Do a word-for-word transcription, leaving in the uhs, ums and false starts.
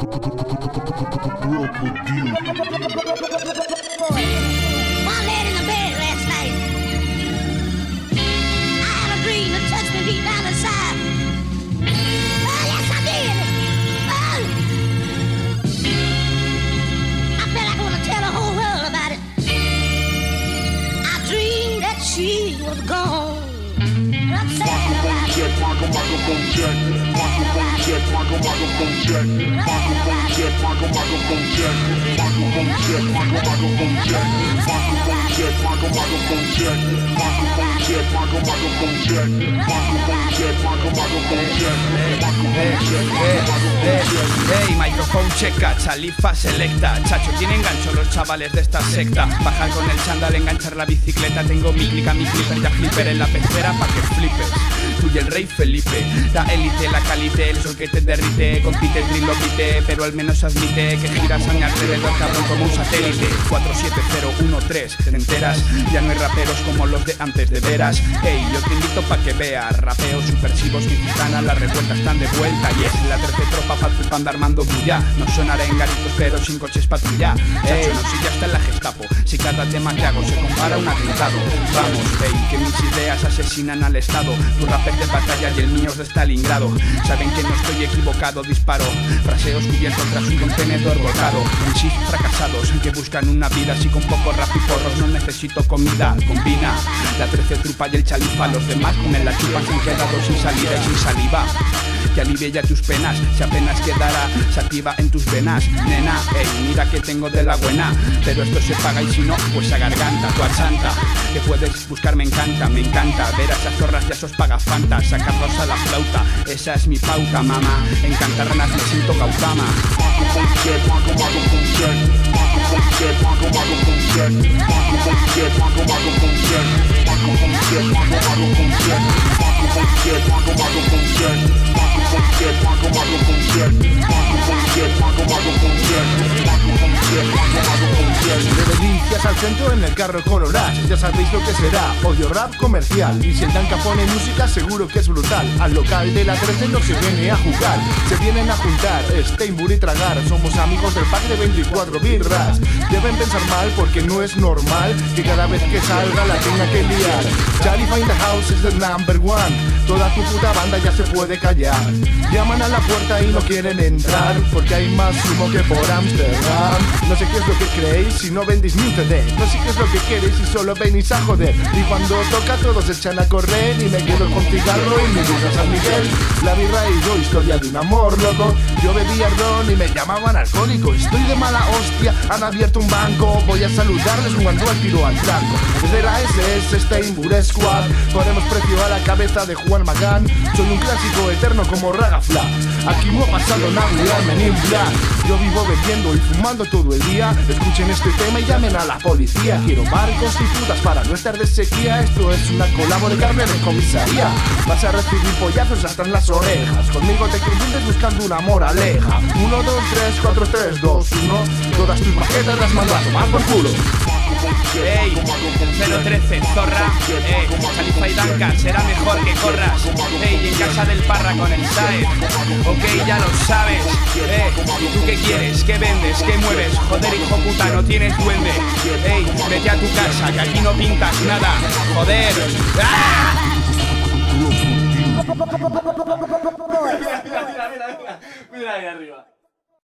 She was gone. I'm sad about it. Microphone check, microphone check, microphone check, microphone check, microphone check, microphone check, microphone check, microphone check, microphone check, microphone check, microphone check, microphone check, microphone check. Hey, microphone checa, chalifa selecta. Chacho, tienen gancho los chavales de esta secta. Bajar con el chándal, enganchar la bicicleta. Tengo mi clica, mi clipper, ya flipper en la pecera pa' que flipes. Tú y el rey Felipe, la élite, la calite, el sol que te derrite, compite, trilobite, pero al menos admite que giras a mi alrededor, cabrón, como un satélite. Cuatro siete cero uno tres, ¿te enteras? Ya no hay raperos como los de antes, de veras. Hey, yo te invito pa' que veas rapeos supersivos que gitanas, las revueltas están de vuelta. Y es la tercera tropa pa' andar armando bulla. No sonaré en garitos, pero sin coches patrulla. Chacho, no, si ya está en la Gestapo, si cada tema que hago se compara a un atentado. Vamos, hey, que mis ideas asesinan al Estado. Tu rapper de batalla y el mío es de Stalingrado. Saben que no estoy equivocado, disparo fraseos cubiertos tras un contenedor volcado. En sí fracasados, en que buscan una vida así con poco rap y porros. No necesito comida, combina la trece trupa y el chalifa. Los demás con el la chupa se han quedado sin salida y sin saliva. Que alivie ya tus penas, si apenas quedará sativa en tus venas. Nena, ey, mira que tengo de la buena, pero esto se paga y si no, pues a garganta, tu achanta. Que puedes buscar me encanta, me encanta ver a esas zorras y a esos pagafantas, sacarlos a la flauta, esa es mi pauta, mamá. En Cantarranas me siento Gautama. Microphone check, microphone check, microphone check, microphone check, microphone check, microphone check, microphone check, microphone check, microphone check, microphone check, microphone check, microphone check, microphone check, microphone check, microphone check, microphone check. De Delicias al centro en el carro con Horas, ya sabéis lo que será, odio rap comercial. Y si el Danca pone música seguro que es brutal. Al local de la trece no se viene a jugar, se vienen a juntar, Steinburg y tragar. Somos amigos del pack de veinticuatro birras. Deben pensar mal porque no es normal que cada vez que salga la tenga que liar. Chalifa in the house is the number one. Toda tu puta banda ya se puede callar. Llaman a la puerta y no quieren entrar porque hay más humo que por Amsterdam. No sé qué es lo que creéis si no vendéis mi C D. No sé qué es lo que queréis si solo venís a joder. Y cuando toca todos se echan a correr y me quedo con cigarro y mi vida San Miguel. La birra y yo, historia de un amor loco. Yo bebía ron y me llamaban alcohólico. Estoy de mala hostia, han abierto un banco. Voy a saludarles jugando al tiro al blanco. Desde la S S Steinburg Squad ponemos precio a la cabeza de Juan Magán. Soy un clásico eterno como Ragafla. Aquí no ha pasado nada, Men in Black. Yo vivo bebiendo y fumando todo el día. Escuchen este tema y llamen a la policía. Quiero barcos y putas para no estar de sequía. Esto es una colabo de carne de comisaría. Vas a recibir pollazos hasta en las orejas. Conmigo te confundes buscando una moraleja. Uno, dos, tres, cuatro, tres, dos, uno. Todas tus maquetas las mando a tomar por culo. Ey, cero trece, zorra. Eh, Chalifa y Danca, será mejor que corras. Ey, en casa del Parra con el Saez. Ok, ya lo sabes. Eh, ¿y tú qué quieres? ¿Qué vendes? ¿Qué mueves? Joder, hijo puta, no tienes duende. Ey, vete a tu casa, que aquí no pintas nada. Joder. ¡Ah! Mira, mira, mira, mira, mira ahí arriba.